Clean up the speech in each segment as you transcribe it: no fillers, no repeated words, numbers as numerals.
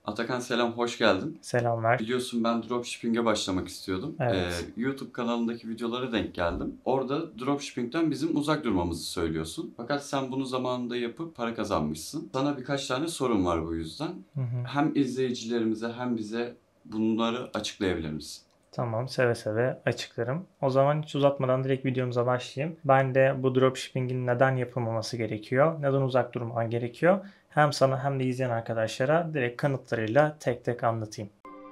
Atakan selam, hoş geldin. Selamlar. Biliyorsun ben dropshipping'e başlamak istiyordum. Evet. YouTube kanalındaki videolara denk geldim. Orada dropshipping'ten bizim uzak durmamızı söylüyorsun. Fakat sen bunu zamanında yapıp para kazanmışsın. Sana birkaç tane sorum var bu yüzden. Hı hı. Hem izleyicilerimize hem bize bunları açıklayabilir misin? Tamam, seve seve açıklarım. O zaman hiç uzatmadan direkt videomuza başlayayım. Ben de bu dropshipping'in neden yapılmaması gerekiyor, neden uzak durman gerekiyor, hem sana hem de izleyen arkadaşlara direkt kanıtlarıyla tek tek anlatayım.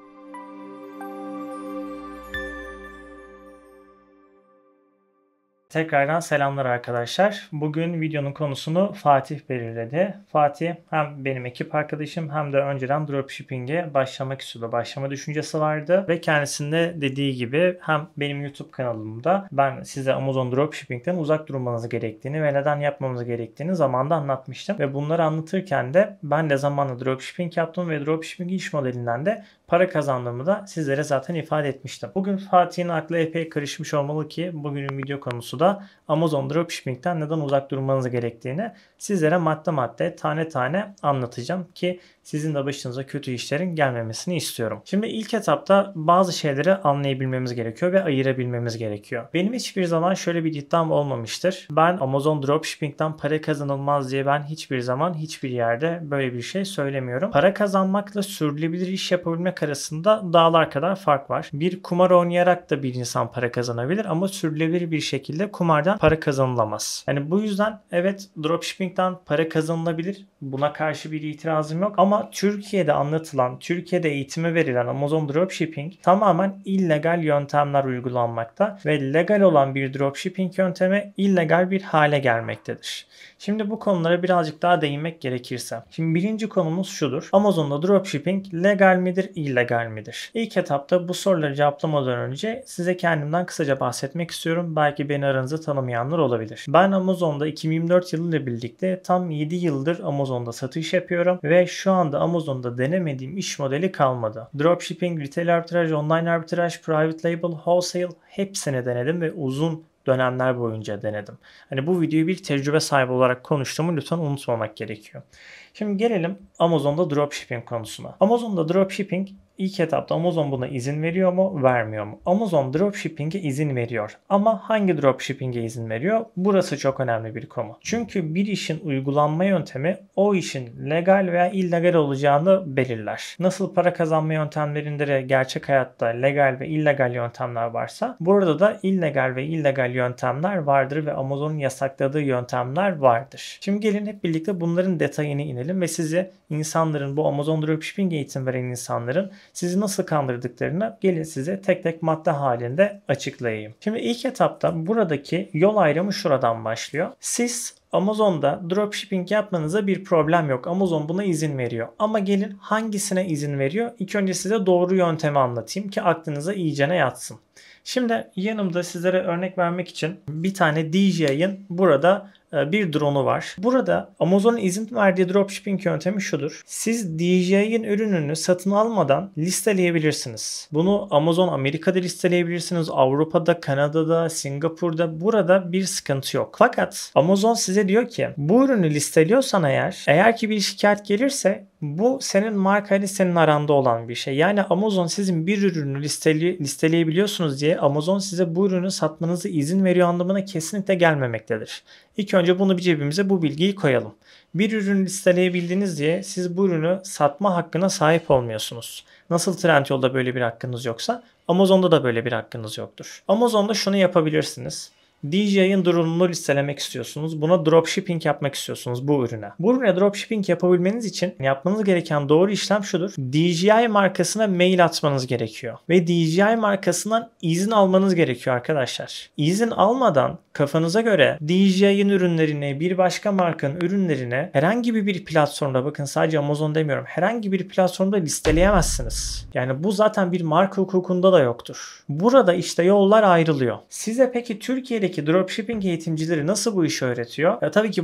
Tekrardan selamlar arkadaşlar. Bugün videonun konusunu Fatih belirledi. Fatih hem benim ekip arkadaşım hem de önceden dropshipping'e başlamak istiyordu. Başlama düşüncesi vardı ve kendisinde dediği gibi hem benim YouTube kanalımda ben size Amazon dropshipping'ten uzak durmanız gerektiğini ve neden yapmamız gerektiğini zamanında anlatmıştım. Ve bunları anlatırken de ben de zamanla dropshipping yaptım ve dropshipping iş modelinden de para kazandığımı da sizlere zaten ifade etmiştim. Bugün Fatih'in aklı epey karışmış olmalı ki bugünün video konusu da Amazon Dropshipping'ten neden uzak durmanız gerektiğini sizlere madde madde tane tane anlatacağım ki sizin de başınıza kötü işlerin gelmemesini istiyorum. Şimdi ilk etapta bazı şeyleri anlayabilmemiz gerekiyor ve ayırabilmemiz gerekiyor. Benim hiçbir zaman şöyle bir iddiam olmamıştır. Ben Amazon Dropshipping'ten para kazanılmaz diye ben hiçbir zaman hiçbir yerde böyle bir şey söylemiyorum. Para kazanmakla sürdürülebilir iş yapabilmek arasında dağlar kadar fark var. Bir kumar oynayarak da bir insan para kazanabilir ama sürdürülebilir bir şekilde kumardan para kazanılamaz. Yani bu yüzden evet dropshipping'ten para kazanılabilir. Buna karşı bir itirazım yok ama Türkiye'de anlatılan, Türkiye'de eğitimi verilen Amazon Dropshipping tamamen illegal yöntemler uygulanmakta ve legal olan bir dropshipping yöntemi illegal bir hale gelmektedir. Şimdi bu konulara birazcık daha değinmek gerekirse. Şimdi birinci konumuz şudur. Amazon'da dropshipping legal midir, illegal midir? İlk etapta bu soruları cevaplamadan önce size kendimden kısaca bahsetmek istiyorum. Belki beni aranızda tanımayanlar olabilir. Ben Amazon'da 2024 yılıyla birlikte tam 7 yıldır Amazon'da satış yapıyorum ve şu anda Amazon'da denemediğim iş modeli kalmadı. Dropshipping, retail arbitraj, online arbitraj, private label, wholesale hepsini denedim ve uzun dönemler boyunca denedim. Hani bu videoyu bir tecrübe sahibi olarak konuştuğumu lütfen unutmamak gerekiyor. Şimdi gelelim Amazon'da dropshipping konusuna. Amazon'da dropshipping ilk etapta Amazon buna izin veriyor mu, vermiyor mu? Amazon dropshipping'e izin veriyor. Ama hangi dropshipping'e izin veriyor? Burası çok önemli bir konu. Çünkü bir işin uygulanma yöntemi o işin legal veya illegal olacağını belirler. Nasıl para kazanma yöntemlerinde de gerçek hayatta legal ve illegal yöntemler varsa burada da illegal ve illegal yöntemler vardır ve Amazon'un yasakladığı yöntemler vardır. Şimdi gelin hep birlikte bunların detayını inelim ve size insanların bu Amazon dropshipping eğitim veren insanların sizi nasıl kandırdıklarını gelin size tek tek madde halinde açıklayayım. Şimdi ilk etapta buradaki yol ayrımı şuradan başlıyor. Siz Amazon'da dropshipping yapmanıza bir problem yok. Amazon buna izin veriyor. Ama gelin hangisine izin veriyor? İlk önce size doğru yöntemi anlatayım ki aklınıza iyicene yatsın. Şimdi yanımda sizlere örnek vermek için bir tane DJI'ın burada bir drone'u var. Burada Amazon'un izin verdiği dropshipping yöntemi şudur. Siz DJI'ın ürününü satın almadan listeleyebilirsiniz. Bunu Amazon Amerika'da listeleyebilirsiniz. Avrupa'da, Kanada'da, Singapur'da burada bir sıkıntı yok. Fakat Amazon size diyor ki bu ürünü listeliyorsan eğer ki bir şikayet gelirse bu senin markayla senin aranda olan bir şey. Yani Amazon sizin bir ürünü listeleyebiliyorsunuz diye Amazon size bu ürünü satmanızı izin veriyor anlamına kesinlikle gelmemektedir. İlk önce bunu bir cebimize bu bilgiyi koyalım. Bir ürünü listeleyebildiğiniz diye siz bu ürünü satma hakkına sahip olmuyorsunuz. Nasıl Trendyol'da böyle bir hakkınız yoksa Amazon'da da böyle bir hakkınız yoktur. Amazon'da şunu yapabilirsiniz. DJI'ın drone'unu listelemek istiyorsunuz. Buna dropshipping yapmak istiyorsunuz bu ürüne. Bu ürüne dropshipping yapabilmeniz için yapmanız gereken doğru işlem şudur. DJI markasına mail atmanız gerekiyor. Ve DJI markasından izin almanız gerekiyor arkadaşlar. İzin almadan kafanıza göre DJI'ın ürünlerine, bir başka markanın ürünlerine herhangi bir platformda, bakın sadece Amazon demiyorum, herhangi bir platformda listeleyemezsiniz. Yani bu zaten bir marka hukukunda da yoktur. Burada işte yollar ayrılıyor. Size peki Türkiye'deki dropshipping eğitimcileri nasıl bu işi öğretiyor? Tabii ki bu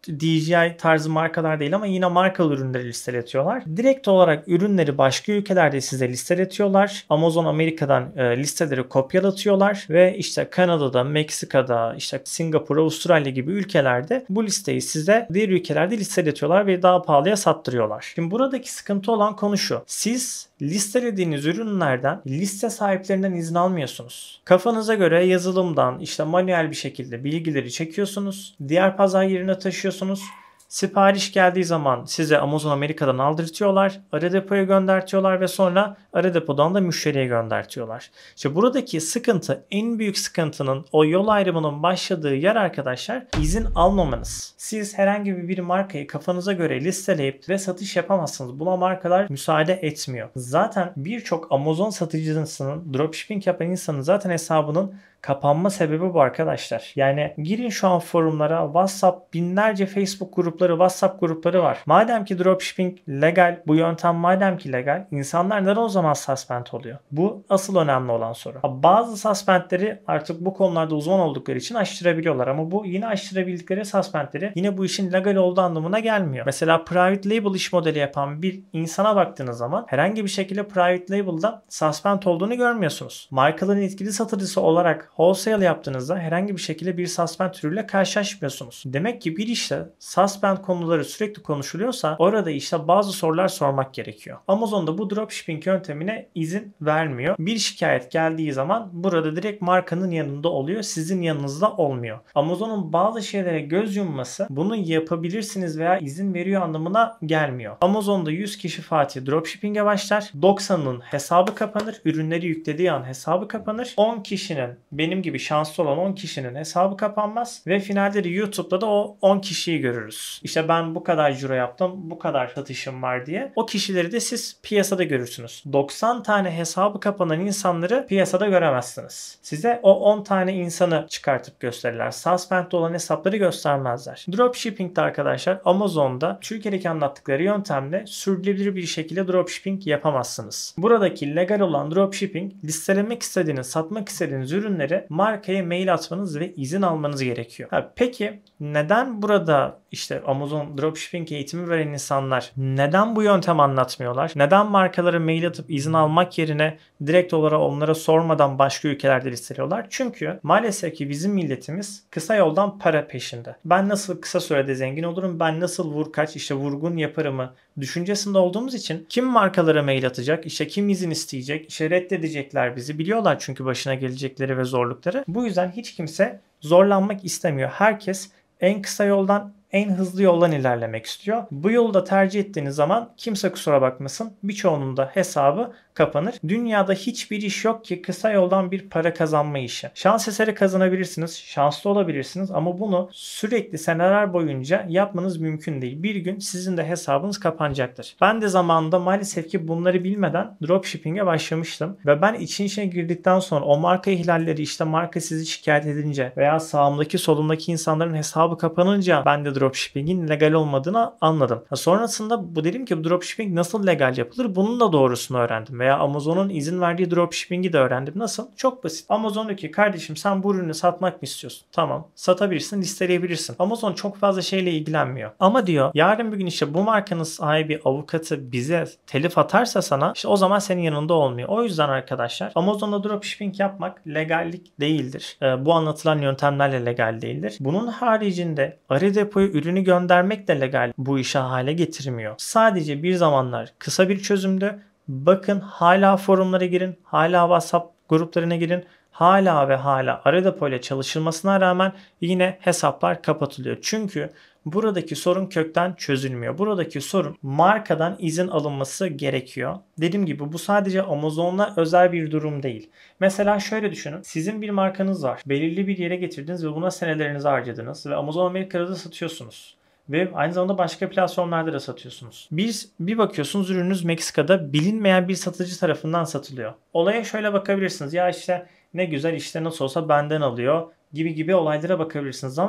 DJI tarzı markalar değil ama yine markalı ürünleri listeletiyorlar. Direkt olarak ürünleri başka ülkelerde size listeletiyorlar. Amazon Amerika'dan listeleri kopyalatıyorlar ve işte Kanada'da, Meksika'da, işte Singapur, Avustralya gibi ülkelerde bu listeyi size diğer ülkelerde listeletiyorlar ve daha pahalıya sattırıyorlar. Şimdi buradaki sıkıntı olan konu şu. Siz listelediğiniz ürünlerden liste sahiplerinden izin almıyorsunuz. Kafanıza göre yazılımdan işte manuel bir şekilde bilgileri çekiyorsunuz. Diğer pazar yerine taşıyorsunuz. Sipariş geldiği zaman size Amazon Amerika'dan aldırtıyorlar. Ara depoya göndertiyorlar ve sonra ara depodan da müşteriye göndertiyorlar. İşte buradaki sıkıntı, en büyük sıkıntının o yol ayrımının başladığı yer arkadaşlar izin almamanız. Siz herhangi bir markayı kafanıza göre listeleyip ve satış yapamazsınız. Buna markalar müsaade etmiyor. Zaten birçok Amazon satıcısının, dropshipping yapan insanın zaten hesabının kapanma sebebi bu arkadaşlar. Yani girin şu an forumlara, WhatsApp, binlerce Facebook grupları, WhatsApp grupları var. Madem ki dropshipping legal, bu yöntem madem ki legal, insanlar neden o zaman suspend oluyor? Bu asıl önemli olan soru. Bazı suspendleri artık bu konularda uzman oldukları için aştırabiliyorlar ama bu yine aştırabildikleri suspendleri yine bu işin legal olduğu anlamına gelmiyor. Mesela private label iş modeli yapan bir insana baktığınız zaman herhangi bir şekilde private label'da suspend olduğunu görmüyorsunuz. Markaların etkili satıcısı olarak wholesale yaptığınızda herhangi bir şekilde bir suspend türüyle karşılaşmıyorsunuz. Demek ki bir işte suspend konuları sürekli konuşuluyorsa orada işte bazı sorular sormak gerekiyor. Amazon'da bu dropshipping yöntemine izin vermiyor. Bir şikayet geldiği zaman burada direkt markanın yanında oluyor, sizin yanınızda olmuyor. Amazon'un bazı şeylere göz yumması bunu yapabilirsiniz veya izin veriyor anlamına gelmiyor. Amazon'da 100 kişi Fatih dropshipping'e başlar. 90'ının hesabı kapanır. Ürünleri yüklediği an hesabı kapanır. 10 kişinin benim gibi şanslı olan 10 kişinin hesabı kapanmaz ve finalde de YouTube'da da o 10 kişiyi görürüz. İşte ben bu kadar ciro yaptım, bu kadar satışım var diye. O kişileri de siz piyasada görürsünüz. 90 tane hesabı kapanan insanları piyasada göremezsiniz. Size o 10 tane insanı çıkartıp gösterirler. Suspend'de olan hesapları göstermezler. Dropshipping'de arkadaşlar Amazon'da Türkiye'deki anlattıkları yöntemle sürdürülebilir bir şekilde dropshipping yapamazsınız. Buradaki legal olan dropshipping listelemek istediğiniz, satmak istediğiniz ürünleri markaya mail atmanız ve izin almanız gerekiyor. Peki neden burada işte Amazon dropshipping eğitimi veren insanlar neden bu yöntem anlatmıyorlar? Neden markalara mail atıp izin almak yerine direkt olarak onlara sormadan başka ülkelerde listeliyorlar? Çünkü maalesef ki bizim milletimiz kısa yoldan para peşinde. Ben nasıl kısa sürede zengin olurum? Ben nasıl vurkaç işte vurgun yaparımı düşüncesinde olduğumuz için kim markalara mail atacak? İşte kim izin isteyecek? İşte reddedecekler bizi. Biliyorlar çünkü başına gelecekleri ve zorlukları. Bu yüzden hiç kimse zorlanmak istemiyor. Herkes en kısa yoldan, en hızlı yoldan ilerlemek istiyor. Bu yolu da tercih ettiğiniz zaman kimse kusura bakmasın birçoğunun da hesabı kapanır. Dünyada hiçbir iş yok ki kısa yoldan bir para kazanma işi. Şans eseri kazanabilirsiniz, şanslı olabilirsiniz ama bunu sürekli seneler boyunca yapmanız mümkün değil. Bir gün sizin de hesabınız kapanacaktır. Ben de zamanında maalesef ki bunları bilmeden dropshipping'e başlamıştım ve ben için içine girdikten sonra o marka ihlalleri işte marka sizi şikayet edince veya sağımdaki solumdaki insanların hesabı kapanınca ben de dropshipping'in legal olmadığını anladım. Sonrasında bu dedim ki bu dropshipping nasıl legal yapılır? Bunun da doğrusunu öğrendim. Veya Amazon'un izin verdiği dropshipping'i de öğrendim. Nasıl? Çok basit. Amazon diyor ki kardeşim sen bu ürünü satmak mı istiyorsun? Tamam. Satabilirsin, listeleyebilirsin. Amazon çok fazla şeyle ilgilenmiyor. Ama diyor yarın bir gün işte bu markanın sahibi avukatı bize telif atarsa sana işte o zaman senin yanında olmuyor. O yüzden arkadaşlar Amazon'da dropshipping yapmak legallik değildir. Bu anlatılan yöntemlerle legal değildir. Bunun haricinde arı depoya ürünü göndermek de legal bu işe hale getirmiyor. Sadece bir zamanlar kısa bir çözümdü. Bakın hala forumlara girin, hala WhatsApp gruplarına girin. Hala ve hala arı depo ile çalışılmasına rağmen yine hesaplar kapatılıyor. Çünkü buradaki sorun kökten çözülmüyor. Buradaki sorun markadan izin alınması gerekiyor. Dediğim gibi bu sadece Amazon'la özel bir durum değil. Mesela şöyle düşünün. Sizin bir markanız var. Belirli bir yere getirdiniz ve buna senelerinizi harcadınız ve Amazon Amerika'da da satıyorsunuz. Ve aynı zamanda başka platformlarda da satıyorsunuz. Bir bakıyorsunuz ürününüz Meksika'da bilinmeyen bir satıcı tarafından satılıyor. Olaya şöyle bakabilirsiniz. Ya işte ne güzel işte nasıl olsa benden alıyor gibi olaylara bakabilirsiniz ama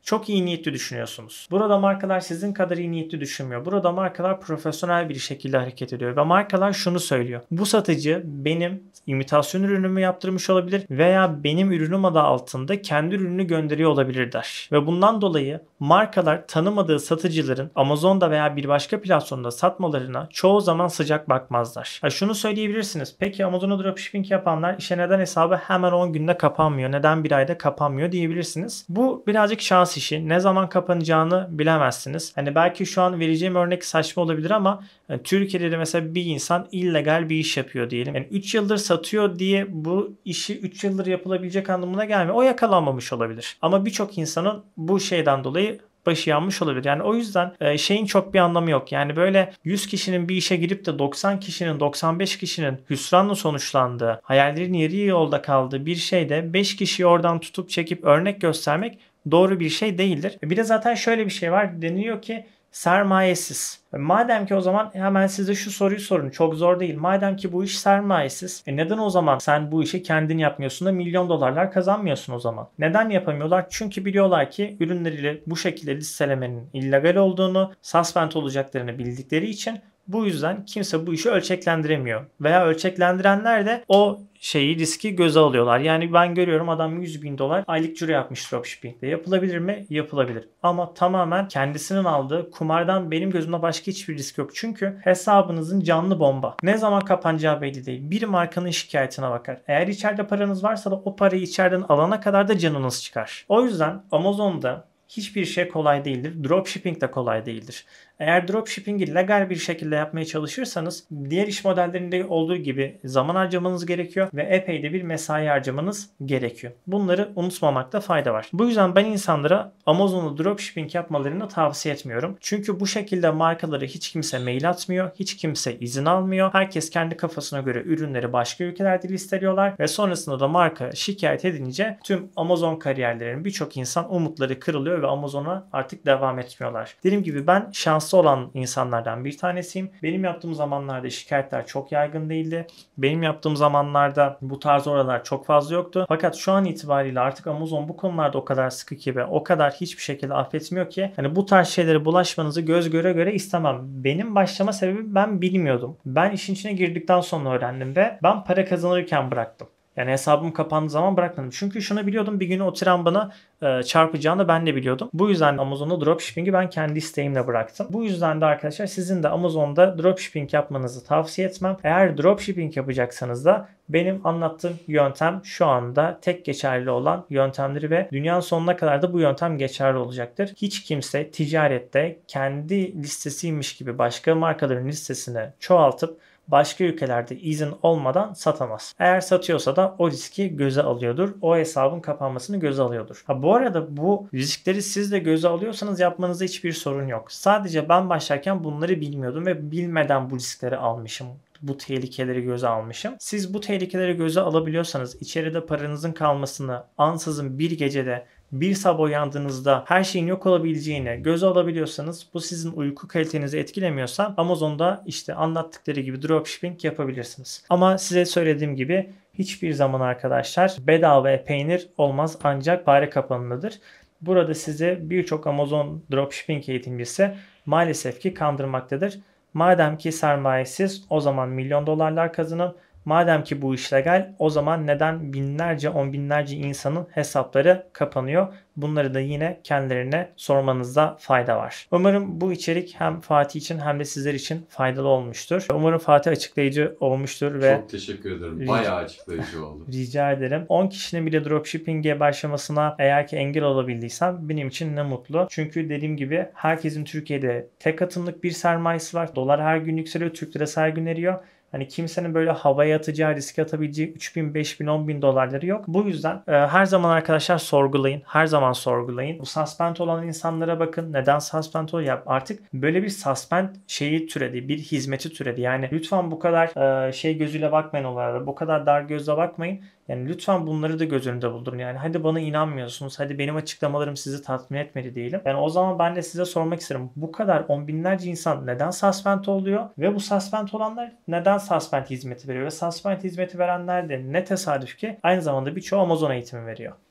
çok iyi niyetli düşünüyorsunuz. Burada markalar sizin kadar iyi niyetli düşünmüyor. Burada markalar profesyonel bir şekilde hareket ediyor ve markalar şunu söylüyor. Bu satıcı benim imitasyon ürünümü yaptırmış olabilir veya benim ürünüm adı altında kendi ürününü gönderiyor olabilir der. Ve bundan dolayı markalar tanımadığı satıcıların Amazon'da veya bir başka platformda satmalarına çoğu zaman sıcak bakmazlar. Şunu söyleyebilirsiniz. Peki Amazon'a dropshipping yapanlar işe neden hesabı hemen 10 günde kapanmıyor? Neden bir ayda kapanmıyor diyebilirsiniz. Bu birazcık şans işi. Ne zaman kapanacağını bilemezsiniz. Hani belki şu an vereceğim örnek saçma olabilir ama Türkiye'de de mesela bir insan illegal bir iş yapıyor diyelim. Yani 3 yıldır satıyor diye bu işi 3 yıldır yapılabilecek anlamına gelmiyor. O yakalanmamış olabilir. Ama birçok insanın bu şeyden dolayı başı yanmış olabilir. Yani o yüzden şeyin çok bir anlamı yok. Yani böyle 100 kişinin bir işe girip de 90 kişinin 95 kişinin hüsranla sonuçlandığı, hayallerin yarı yolda kaldığı bir şeyde 5 kişiyi oradan tutup çekip örnek göstermek doğru bir şey değildir. Bir de zaten şöyle bir şey var. Deniliyor ki sermayesiz. Madem ki o zaman hemen size şu soruyu sorun. Çok zor değil. Madem ki bu iş sermayesiz. Neden o zaman sen bu işi kendin yapmıyorsun da milyon dolarlar kazanmıyorsun o zaman? Neden yapamıyorlar? Çünkü biliyorlar ki ürünleriyle bu şekilde listelemenin illegal olduğunu, suspend olacaklarını bildikleri için bu yüzden kimse bu işi ölçeklendiremiyor. Veya ölçeklendirenler de o riski göze alıyorlar. Yani ben görüyorum adam 100 bin dolar aylık ciro yapmış dropshipping'de. Yapılabilir mi? Yapılabilir. Ama tamamen kendisinin aldığı kumardan benim gözümde başka hiçbir risk yok. Çünkü hesabınızın canlı bomba. Ne zaman kapanacağı belli değil. Bir markanın şikayetine bakar. Eğer içeride paranız varsa da o parayı içeriden alana kadar da canınız çıkar. O yüzden Amazon'da hiçbir şey kolay değildir. Dropshipping de kolay değildir. Eğer dropshipping'i legal bir şekilde yapmaya çalışırsanız diğer iş modellerinde olduğu gibi zaman harcamanız gerekiyor ve epey de bir mesai harcamanız gerekiyor. Bunları unutmamakta fayda var. Bu yüzden ben insanlara Amazon'da dropshipping yapmalarını tavsiye etmiyorum. Çünkü bu şekilde markaları hiç kimse mail atmıyor, hiç kimse izin almıyor. Herkes kendi kafasına göre ürünleri başka ülkelerde listeliyorlar ve sonrasında da marka şikayet edince tüm Amazon kariyerlerinin birçok insan umutları kırılıyor ve Amazon'a artık devam etmiyorlar. Dediğim gibi ben şanslı olan insanlardan bir tanesiyim. Benim yaptığım zamanlarda şikayetler çok yaygın değildi. Benim yaptığım zamanlarda bu tarz oralar çok fazla yoktu. Fakat şu an itibariyle artık Amazon bu konularda o kadar sıkı ki ve o kadar hiçbir şekilde affetmiyor ki hani bu tarz şeylere bulaşmanızı göz göre göre istemem. Benim başlama sebebi ben bilmiyordum. Ben işin içine girdikten sonra öğrendim ve ben para kazanırken bıraktım. Yani hesabım kapandığı zaman bırakmadım. Çünkü şunu biliyordum, bir gün o tren bana çarpacağını ben de biliyordum. Bu yüzden Amazon'da dropshipping'i ben kendi isteğimle bıraktım. Bu yüzden de arkadaşlar sizin de Amazon'da dropshipping yapmanızı tavsiye etmem. Eğer dropshipping yapacaksanız da benim anlattığım yöntem şu anda tek geçerli olan yöntemleri ve dünyanın sonuna kadar da bu yöntem geçerli olacaktır. Hiç kimse ticarette kendi listesiymiş gibi başka markaların listesine çoğaltıp başka ülkelerde izin olmadan satamaz. Eğer satıyorsa da o riski göze alıyordur. O hesabın kapanmasını göze alıyordur. Bu arada bu riskleri siz de göze alıyorsanız yapmanızda hiçbir sorun yok. Sadece ben başlarken bunları bilmiyordum ve bilmeden bu riskleri almışım. Bu tehlikeleri göze almışım. Siz bu tehlikeleri göze alabiliyorsanız, içeride paranızın kalmasını ansızın bir gecede bir sabah uyandığınızda her şeyin yok olabileceğini göze alabiliyorsanız, bu sizin uyku kalitenizi etkilemiyorsa Amazon'da işte anlattıkları gibi dropshipping yapabilirsiniz. Ama size söylediğim gibi hiçbir zaman arkadaşlar bedava peynir olmaz, ancak fare kapanındadır. Burada size birçok Amazon dropshipping eğitimcisi maalesef ki kandırmaktadır. Madem ki sermayesiz, o zaman milyon dolarlar kazanın. Madem ki bu iş legal, o zaman neden binlerce, on binlerce insanın hesapları kapanıyor? Bunları da yine kendilerine sormanızda fayda var. Umarım bu içerik hem Fatih için hem de sizler için faydalı olmuştur. Umarım Fatih açıklayıcı olmuştur ve çok teşekkür ederim. Bayağı açıklayıcı oldu. Rica ederim. 10 kişinin bile dropshipping'e başlamasına eğer ki engel olabildiysem benim için ne mutlu. Çünkü dediğim gibi herkesin Türkiye'de tek atımlık bir sermayesi var. Dolar her gün yükseliyor, Türk lirası her gün eriyor. Hani kimsenin böyle havaya atacağı, riske atabileceği 3.000, 5.000, 10.000 dolarları yok. Bu yüzden her zaman arkadaşlar sorgulayın. Her zaman sorgulayın. Bu suspend olan insanlara bakın. Neden suspend oluyor? Artık böyle bir suspend şeyi türedi. Bir hizmeti türedi. Yani lütfen bu kadar gözüyle bakmayın olaylara. Bu kadar dar gözle bakmayın. Yani lütfen bunları da göz önünde bulundurun. Yani hadi bana inanmıyorsunuz. Hadi benim açıklamalarım sizi tatmin etmedi diyelim. Yani o zaman ben de size sormak isterim. Bu kadar on binlerce insan neden suspend oluyor? Ve bu suspend olanlar neden suspend hizmeti veriyor? Ve suspend hizmeti verenler de ne tesadüf ki aynı zamanda birçoğu Amazon eğitimi veriyor.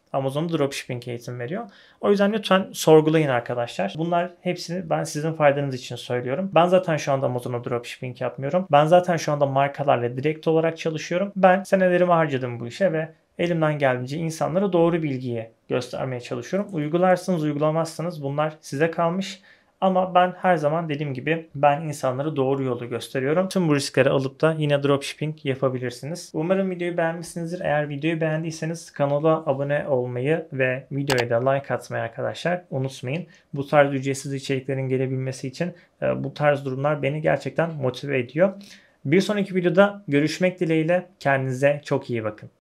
Amazon dropshipping eğitim veriyor. O yüzden lütfen sorgulayın arkadaşlar. Bunlar hepsini ben sizin faydanız için söylüyorum. Ben zaten şu anda Amazon'a dropshipping yapmıyorum. Ben zaten şu anda markalarla direkt olarak çalışıyorum. Ben senelerimi harcadım bu işe ve elimden geldiğince insanlara doğru bilgiyi göstermeye çalışıyorum. Uygularsınız, uygulamazsınız bunlar size kalmış. Ama ben her zaman dediğim gibi ben insanlara doğru yolu gösteriyorum. Tüm bu riskleri alıp da yine dropshipping yapabilirsiniz. Umarım videoyu beğenmişsinizdir. Eğer videoyu beğendiyseniz kanala abone olmayı ve videoya da like atmayı arkadaşlar unutmayın. Bu tarz ücretsiz içeriklerin gelebilmesi için bu tarz durumlar beni gerçekten motive ediyor. Bir sonraki videoda görüşmek dileğiyle kendinize çok iyi bakın.